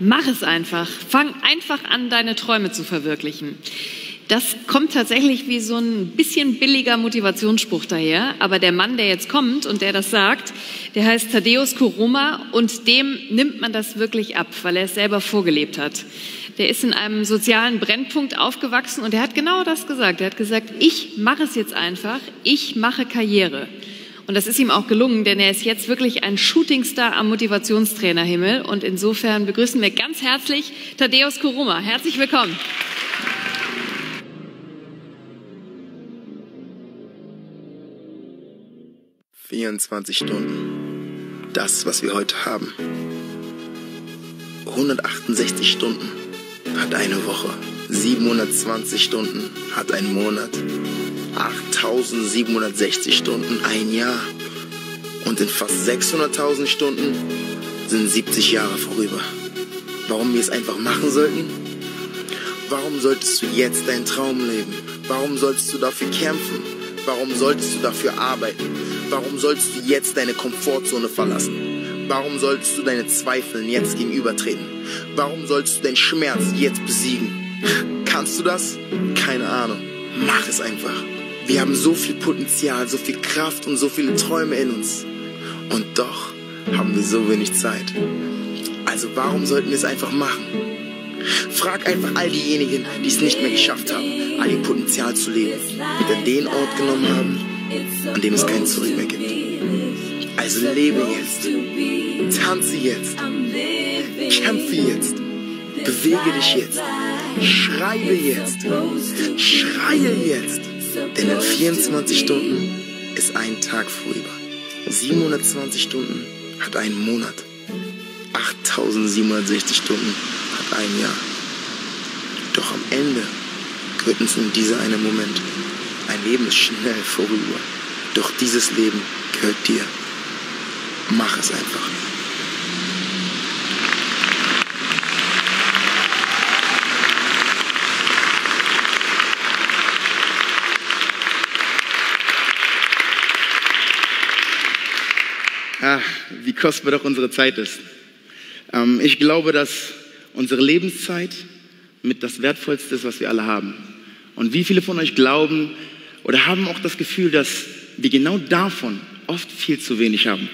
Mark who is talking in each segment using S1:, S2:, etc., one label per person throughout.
S1: mach es einfach. Fang einfach an, deine Träume zu verwirklichen. Das kommt tatsächlich wie so ein bisschen billiger Motivationsspruch daher. Aber der Mann, der jetzt kommt und der das sagt, der heißt Tadeusz Koroma und dem nimmt man das wirklich ab, weil er es selber vorgelebt hat. Der ist in einem sozialen Brennpunkt aufgewachsen und er hat genau das gesagt. Er hat gesagt, ich mache es jetzt einfach, ich mache Karriere. Und das ist ihm auch gelungen, denn er ist jetzt wirklich ein Shootingstar am Motivationstrainerhimmel. Und insofern begrüßen wir ganz herzlich Tadeusz Koroma. Herzlich willkommen.
S2: 24 Stunden, das, was wir heute haben. 168 Stunden hat eine Woche, 720 Stunden hat ein Monat, 8760 Stunden ein Jahr und in fast 600.000 Stunden sind 70 Jahre vorüber. Warum wir es einfach machen sollten? Warum solltest du jetzt deinen Traum leben? Warum solltest du dafür kämpfen? Warum solltest du dafür arbeiten? Warum solltest du jetzt deine Komfortzone verlassen? Warum solltest du deine Zweifel jetzt gegenübertreten? Warum solltest du deinen Schmerz jetzt besiegen? Kannst du das? Keine Ahnung. Mach es einfach. Wir haben so viel Potenzial, so viel Kraft und so viele Träume in uns. Und doch haben wir so wenig Zeit. Also warum sollten wir es einfach machen? Frag einfach all diejenigen, die es nicht mehr geschafft haben, all ihr Potenzial zu leben, wieder den Ort genommen haben, an dem es kein Zurück mehr gibt. Also lebe jetzt, tanze jetzt, kämpfe jetzt, bewege dich jetzt, schreibe jetzt, schreie jetzt. Denn in 24 Stunden ist ein Tag vorüber. 720 Stunden hat ein Monat. 8760 Stunden hat ein Jahr. Doch am Ende gehört uns nur dieser eine Moment. Ein Leben ist schnell vorüber. Doch dieses Leben gehört dir. Mach es einfach.
S3: Ach, wie kostbar doch unsere Zeit ist. Ich glaube, dass unsere Lebenszeit mit das Wertvollste ist, was wir alle haben. Und wie viele von euch glauben oder haben auch das Gefühl, dass wir genau davon oft viel zu wenig haben?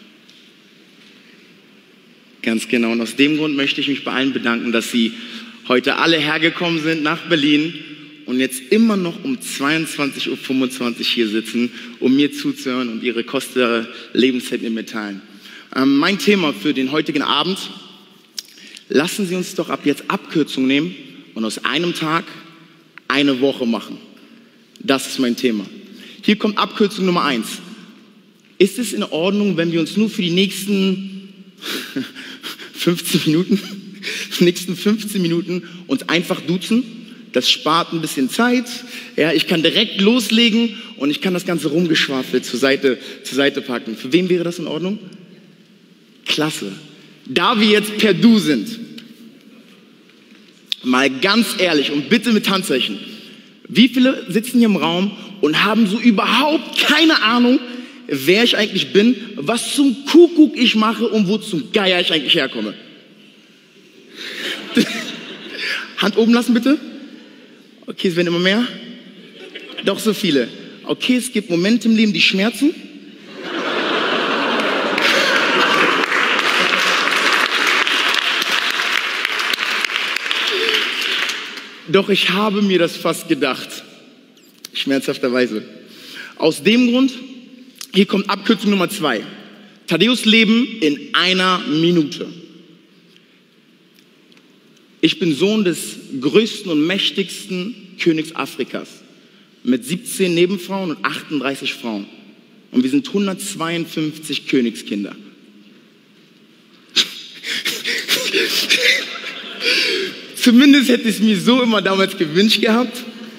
S3: Ganz genau. Und aus dem Grund möchte ich mich bei allen bedanken, dass sie heute alle hergekommen sind nach Berlin und jetzt immer noch um 22:25 Uhr hier sitzen, um mir zuzuhören und ihre kostbare Lebenszeit mit mir teilen. Mein Thema für den heutigen Abend: Lassen Sie uns doch ab jetzt Abkürzungen nehmen und aus einem Tag eine Woche machen. Das ist mein Thema. Hier kommt Abkürzung Nummer 1. Ist es in Ordnung, wenn wir uns nur für die nächsten 15 Minuten uns einfach duzen? Das spart ein bisschen Zeit. Ja, ich kann direkt loslegen und ich kann das ganze Rumgeschwafel zur Seite packen. Für wen wäre das in Ordnung? Klasse. Da wir jetzt per Du sind, mal ganz ehrlich und bitte mit Handzeichen. Wie viele sitzen hier im Raum und haben so überhaupt keine Ahnung, wer ich eigentlich bin, was zum Kuckuck ich mache und wo zum Geier ich eigentlich herkomme? Hand oben lassen bitte. Okay, es werden immer mehr. Doch so viele. Okay, es gibt Momente im Leben, die schmerzen. Doch ich habe mir das fast gedacht. Schmerzhafterweise. Aus dem Grund, hier kommt Abkürzung Nummer 2. Tadeusz Leben in einer Minute. Ich bin Sohn des größten und mächtigsten Königs Afrikas mit 17 Nebenfrauen und 38 Frauen. Und wir sind 152 Königskinder. Zumindest hätte ich es mir so immer damals gewünscht gehabt.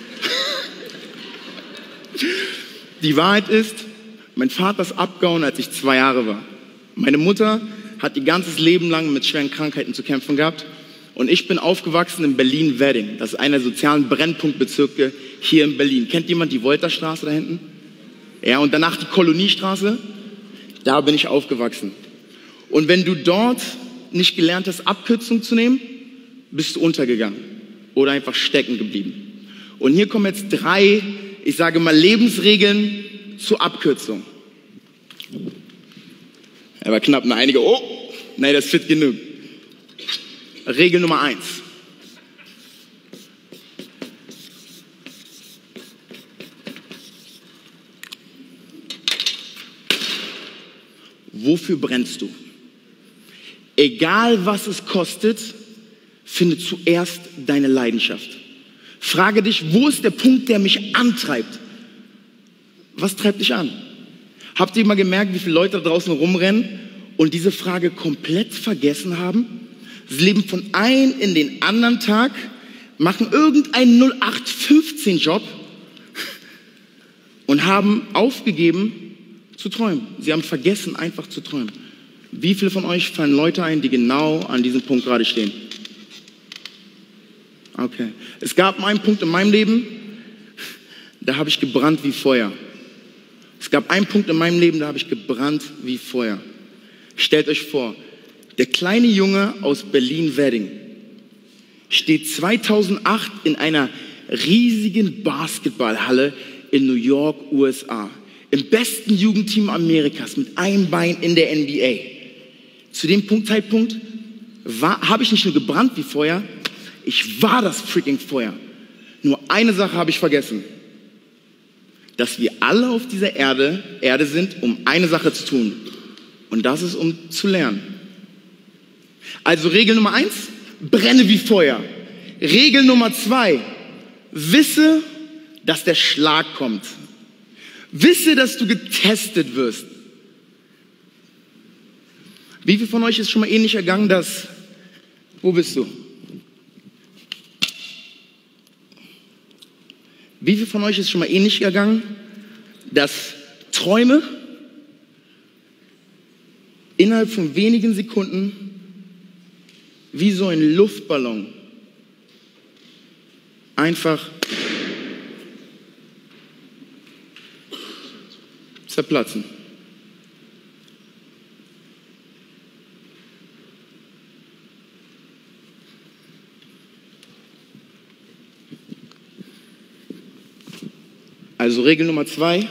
S3: Die Wahrheit ist, mein Vater ist abgehauen, als ich 2 Jahre war. Meine Mutter hat ihr ganzes Leben lang mit schweren Krankheiten zu kämpfen gehabt. Und ich bin aufgewachsen in Berlin-Wedding. Das ist einer der sozialen Brennpunktbezirke hier in Berlin. Kennt jemand die Wolterstraße da hinten? Ja, und danach die Koloniestraße. Da bin ich aufgewachsen. Und wenn du dort nicht gelernt hast, Abkürzungen zu nehmen, bist du untergegangen oder einfach stecken geblieben. Und hier kommen jetzt 3, ich sage mal, Lebensregeln zur Abkürzung. Er war knapp, einige, oh, nein, das wird genug. Regel Nummer 1. Wofür brennst du? Egal was es kostet, finde zuerst deine Leidenschaft. Frage dich, wo ist der Punkt, der mich antreibt? Was treibt dich an? Habt ihr mal gemerkt, wie viele Leute da draußen rumrennen und diese Frage komplett vergessen haben? Sie leben von einem in den anderen Tag, machen irgendeinen 0815-Job und haben aufgegeben zu träumen. Sie haben vergessen, einfach zu träumen. Wie viele von euch fallen Leute ein, die genau an diesem Punkt gerade stehen? Okay. Es gab einen Punkt in meinem Leben, da habe ich gebrannt wie Feuer. Es gab einen Punkt in meinem Leben, da habe ich gebrannt wie Feuer. Stellt euch vor, der kleine Junge aus Berlin-Wedding steht 2008 in einer riesigen Basketballhalle in New York, USA. Im besten Jugendteam Amerikas mit einem Bein in der NBA. Zu dem Zeitpunkt habe ich nicht nur gebrannt wie Feuer, ich war das freaking Feuer. Nur eine Sache habe ich vergessen. Dass wir alle auf dieser Erde sind, um eine Sache zu tun. Und das ist, um zu lernen. Also Regel Nummer 1, brenne wie Feuer. Regel Nummer 2, wisse, dass der Schlag kommt. Wisse, dass du getestet wirst. Wie viel von euch ist schon mal ähnlich ergangen, dass, wo bist du? Wie viel von euch ist schon mal ähnlich ergangen, dass Träume innerhalb von wenigen Sekunden wie so ein Luftballon einfach zerplatzen? Also Regel Nummer 2.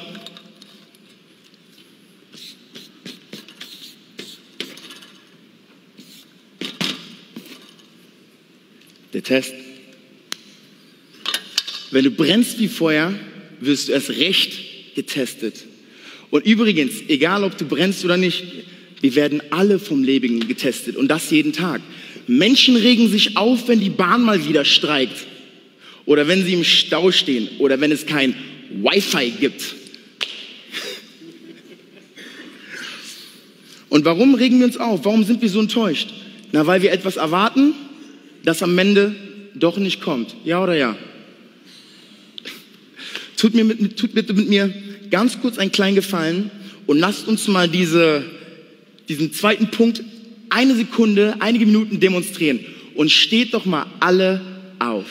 S3: Der Test. Wenn du brennst wie Feuer, wirst du erst recht getestet. Und übrigens, egal ob du brennst oder nicht, wir werden alle vom Leben getestet und das jeden Tag. Menschen regen sich auf, wenn die Bahn mal wieder streikt oder wenn sie im Stau stehen oder wenn es kein Wi-Fi gibt. Und warum regen wir uns auf? Warum sind wir so enttäuscht? Na, weil wir etwas erwarten, das am Ende doch nicht kommt. Ja oder ja? Tut bitte mit mir ganz kurz einen kleinen Gefallen und lasst uns mal diesen zweiten Punkt eine Sekunde, einige Minuten demonstrieren. Und steht doch mal alle auf.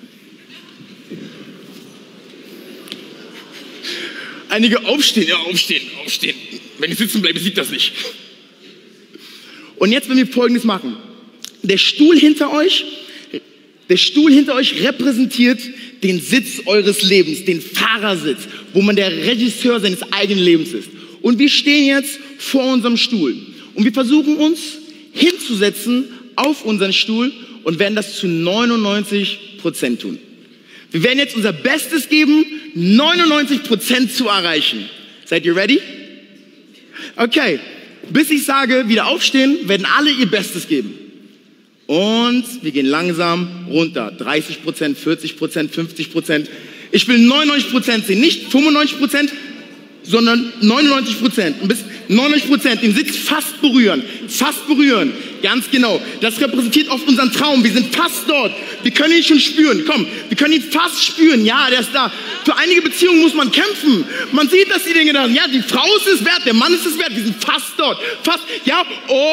S3: Einige aufstehen, ja, aufstehen. Wenn ich sitzen bleibe, sieht das nicht. Und jetzt, wenn wir Folgendes machen. Der Stuhl hinter euch repräsentiert den Sitz eures Lebens, den Fahrersitz, wo man der Regisseur seines eigenen Lebens ist. Und wir stehen jetzt vor unserem Stuhl. Und wir versuchen uns hinzusetzen auf unseren Stuhl und werden das zu 99% tun. Wir werden jetzt unser Bestes geben, 99% zu erreichen. Seid ihr ready? Okay. Bis ich sage, wieder aufstehen, werden alle ihr Bestes geben. Und wir gehen langsam runter. 30%, 40%, 50%. Ich will 99% sehen. Nicht 95%, sondern 99%. Und bis 99% den Sitz fast berühren. Fast berühren. Ganz genau. Das repräsentiert oft unseren Traum. Wir sind fast dort. Wir können ihn schon spüren. Komm, wir können ihn fast spüren. Ja, der ist da. Für einige Beziehungen muss man kämpfen. Man sieht, dass die Dinge da sind. Ja, die Frau ist es wert, der Mann ist es wert. Wir sind fast dort. Fast. Ja.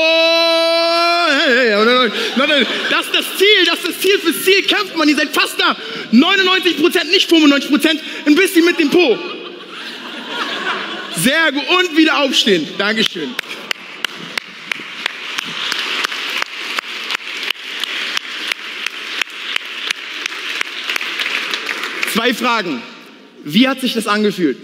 S3: Oh. Das ist das Ziel. Fürs Ziel kämpft man. Ihr seid fast da. 99%, nicht 95%. Ein bisschen mit dem Po. Sehr gut. Und wieder aufstehen. Dankeschön. 2 Fragen. Wie hat sich das angefühlt?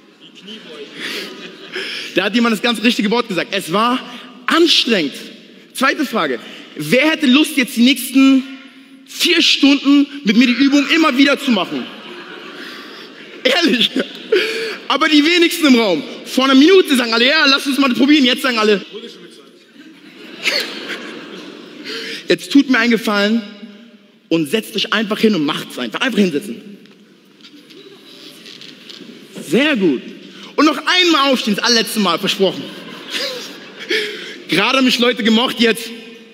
S3: Da hat jemand das ganz richtige Wort gesagt. Es war anstrengend. 2. Frage. Wer hätte Lust, jetzt die nächsten 4 Stunden mit mir die Übung immer wieder zu machen? Ehrlich. Aber die wenigsten im Raum. Vor einer Minute sagen alle, ja, lass uns mal probieren. Jetzt sagen alle, jetzt tut mir einen Gefallen und setzt euch einfach hin und macht's einfach. Einfach hinsetzen. Sehr gut. Und noch einmal aufstehen, das allerletzte Mal, versprochen. Gerade haben mich Leute gemocht, jetzt.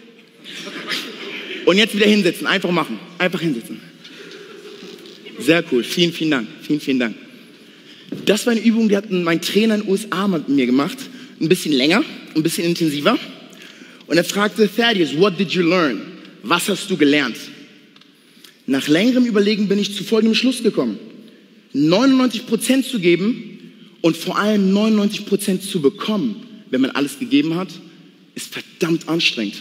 S3: Und jetzt wieder hinsetzen, einfach machen. Einfach hinsetzen. Sehr cool, vielen, vielen Dank. Vielen, vielen Dank. Das war eine Übung, die hat mein Trainer in den USA mit mir gemacht. Ein bisschen länger, ein bisschen intensiver. Und er fragte, Thaddeus, what did you learn? Was hast du gelernt? Nach längerem Überlegen bin ich zu folgendem Schluss gekommen. 99% zu geben und vor allem 99% zu bekommen, wenn man alles gegeben hat, ist verdammt anstrengend.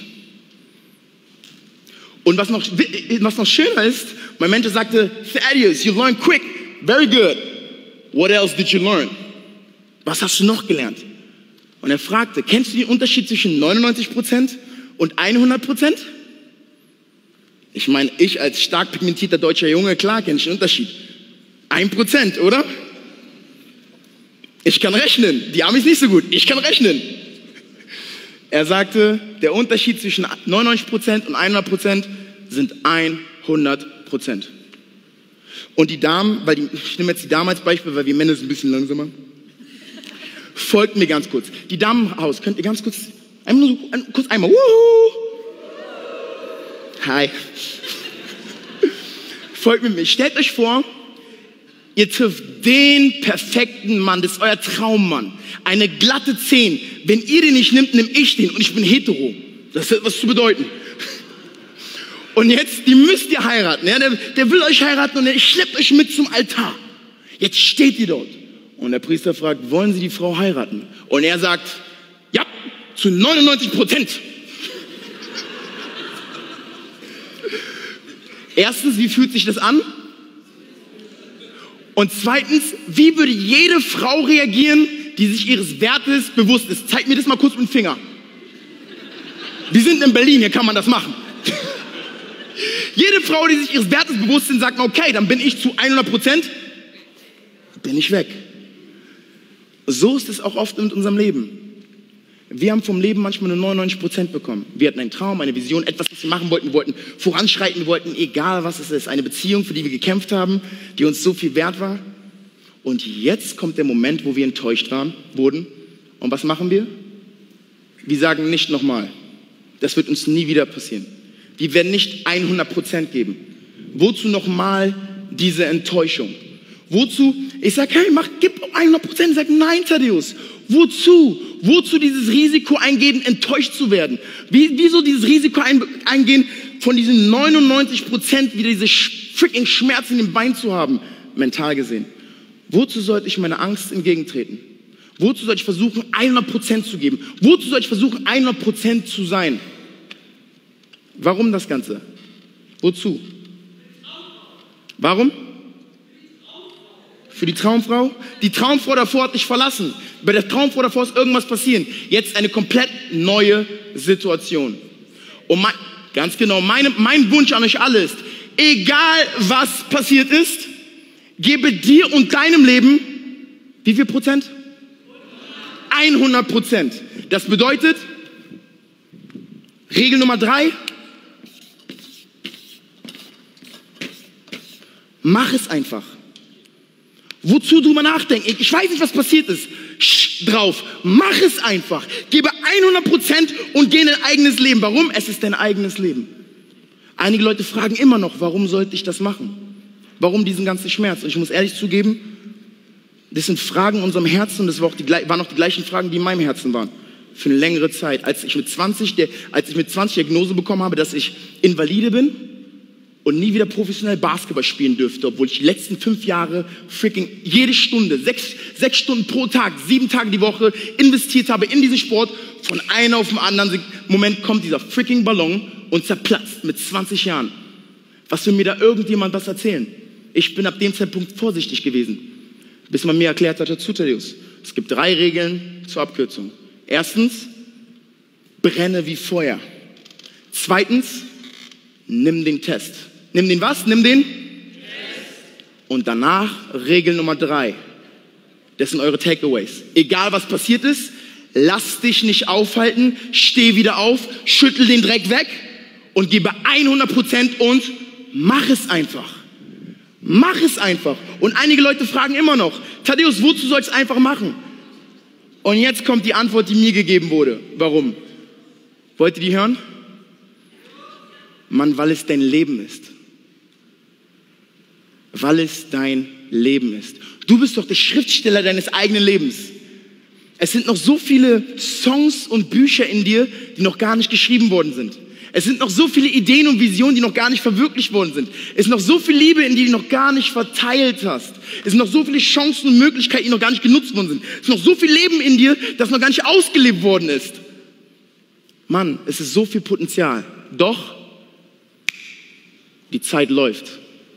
S3: Und was noch schöner ist, mein Mentor sagte, Thaddeus, you learned quick, very good. What else did you learn? Was hast du noch gelernt? Und er fragte, kennst du den Unterschied zwischen 99% und 100%? Ich meine, ich als stark pigmentierter deutscher Junge, klar kenne ich den Unterschied. 1%, oder? Ich kann rechnen. Die Amis nicht so gut. Ich kann rechnen. Er sagte, der Unterschied zwischen 99% und 100% sind 100%. Und die Damen, ich nehme jetzt die Damen als Beispiel, weil wir Männer sind ein bisschen langsamer. Folgt mir ganz kurz. Die Damen im Haus, könnt ihr ganz kurz, einmal, wuhu. Hi. Folgt mir. Stellt euch vor, ihr trifft den perfekten Mann, das ist euer Traummann. Eine glatte 10. Wenn ihr den nicht nimmt, nehme ich den und ich bin hetero. Das hat was zu bedeuten. Und jetzt, die müsst ihr heiraten. Ja? Der will euch heiraten und er schleppt euch mit zum Altar. Jetzt steht ihr dort. Und der Priester fragt, wollen Sie die Frau heiraten? Und er sagt, ja, zu 99%. Erstens, wie fühlt sich das an? Und zweitens, wie würde jede Frau reagieren, die sich ihres Wertes bewusst ist? Zeig mir das mal kurz mit dem Finger. Wir sind in Berlin, hier kann man das machen. Jede Frau, die sich ihres Wertes bewusst ist, sagt, okay, dann bin ich zu 100%, bin ich weg. So ist es auch oft mit unserem Leben. Wir haben vom Leben manchmal nur 99% bekommen. Wir hatten einen Traum, eine Vision, etwas, was wir machen wollten. Wir wollten voranschreiten, wir wollten, egal was es ist, eine Beziehung, für die wir gekämpft haben, die uns so viel wert war. Und jetzt kommt der Moment, wo wir enttäuscht wurden. Und was machen wir? Wir sagen nicht nochmal. Das wird uns nie wieder passieren. Wir werden nicht 100% geben. Wozu nochmal diese Enttäuschung? Wozu? Ich sage, hey, gib 100%. Ich sage, nein, Thaddeus. Wozu? Wozu dieses Risiko eingehen, enttäuscht zu werden? Wieso dieses Risiko eingehen, von diesen 99% wieder diese freaking Schmerzen im Bein zu haben, mental gesehen? Wozu sollte ich meiner Angst entgegentreten? Wozu sollte ich versuchen, 100% zu geben? Wozu sollte ich versuchen, 100% zu sein? Warum das Ganze? Wozu? Warum? Für die Traumfrau? Die Traumfrau davor hat dich verlassen. Bei der Traumfrau davor ist irgendwas passieren. Jetzt eine komplett neue Situation. Und ganz genau, mein Wunsch an euch alle ist, egal was passiert ist, gebe dir und deinem Leben, wie viel Prozent? 100%. Das bedeutet, Regel Nummer 3, mach es einfach. Wozu drüber nachdenken? Ich weiß nicht, was passiert ist. Drauf. Mach es einfach. Gebe 100% und geh in dein eigenes Leben. Warum? Es ist dein eigenes Leben. Einige Leute fragen immer noch, warum sollte ich das machen? Warum diesen ganzen Schmerz? Und ich muss ehrlich zugeben, das sind Fragen in unserem Herzen und das waren auch die gleichen Fragen, die in meinem Herzen waren. Für eine längere Zeit. Als ich mit 20 Diagnose bekommen habe, dass ich Invalide bin, und nie wieder professionell Basketball spielen dürfte, obwohl ich die letzten 5 Jahre freaking jede Stunde, 6 Stunden pro Tag, 7 Tage die Woche investiert habe in diesen Sport. Von einem auf den anderen Moment kommt dieser freaking Ballon und zerplatzt mit 20 Jahren. Was will mir da irgendjemand was erzählen? Ich bin ab dem Zeitpunkt vorsichtig gewesen, bis man mir erklärt hat, dazu, Thaddeus, es gibt 3 Regeln zur Abkürzung. Erstens, brenne wie Feuer. Zweitens, nimm den Test. Nimm den was? Nimm den Test. Und danach Regel Nummer 3. Das sind eure Takeaways. Egal was passiert ist, lass dich nicht aufhalten, steh wieder auf, schüttel den Dreck weg und gebe 100% und mach es einfach. Mach es einfach. Und einige Leute fragen immer noch, Thaddeus, wozu soll ich es einfach machen? Und jetzt kommt die Antwort, die mir gegeben wurde. Warum? Wollt ihr die hören? Mann, weil es dein Leben ist. Weil es dein Leben ist. Du bist doch der Schriftsteller deines eigenen Lebens. Es sind noch so viele Songs und Bücher in dir, die noch gar nicht geschrieben worden sind. Es sind noch so viele Ideen und Visionen, die noch gar nicht verwirklicht worden sind. Es ist noch so viel Liebe in dir, die du noch gar nicht verteilt hast. Es sind noch so viele Chancen und Möglichkeiten, die noch gar nicht genutzt worden sind. Es ist noch so viel Leben in dir, das noch gar nicht ausgelebt worden ist. Mann, es ist so viel Potenzial. Doch die Zeit läuft.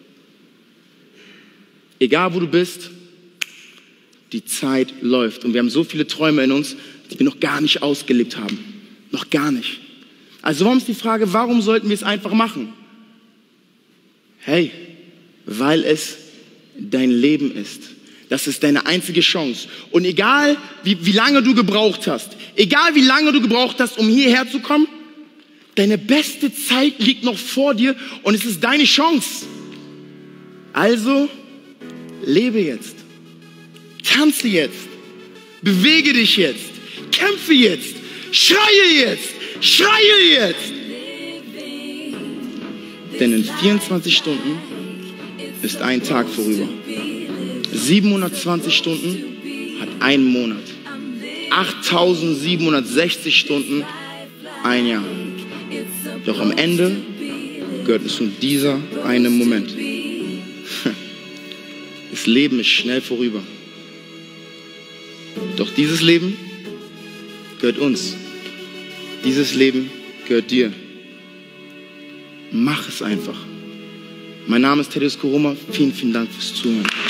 S3: Egal wo du bist, die Zeit läuft. Und wir haben so viele Träume in uns, die wir noch gar nicht ausgelebt haben. Noch gar nicht. Also warum ist die Frage, warum sollten wir es einfach machen? Hey, weil es dein Leben ist. Das ist deine einzige Chance. Und egal, wie lange du gebraucht hast, um hierher zu kommen, deine beste Zeit liegt noch vor dir und es ist deine Chance. Also, lebe jetzt. Tanze jetzt. Bewege dich jetzt. Kämpfe jetzt. Schreie jetzt. Schreie jetzt! Denn in 24 Stunden ist ein Tag vorüber. 720 Stunden hat ein Monat. 8760 Stunden ein Jahr. Doch am Ende gehört es nur dieser eine Moment. Das Leben ist schnell vorüber. Doch dieses Leben gehört uns. Dieses Leben gehört dir. Mach es einfach. Mein Name ist Thaddeus Koroma. Vielen, vielen Dank fürs Zuhören.